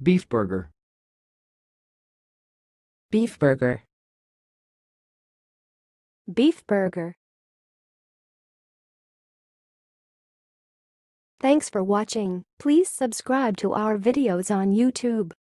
Beef burger. Beef burger. Beef burger. Thanks for watching. Please subscribe to our videos on YouTube.